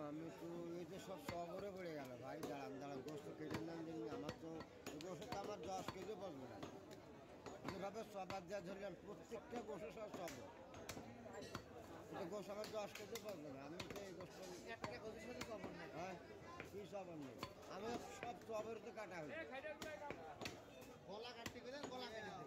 আমি তো এই তো সব শহরে পড়ে গেল ভাই। দাঁড়ান গোস্ত কেটে নেন দিন। আমার তো গোস্ত তো আমার 10 কেজি বসবে না। যেভাবে সবার যা ধরলাম প্রত্যেকটা গোস্ত সব গোস্ত আমার 10 কেজি বসবে না। আমি তো এই গোস্ত হ্যাঁ কি সব নেই। আমি সব সবের তো কাটা হয়েছে। গলা কাটতে গেলে গলা কেটে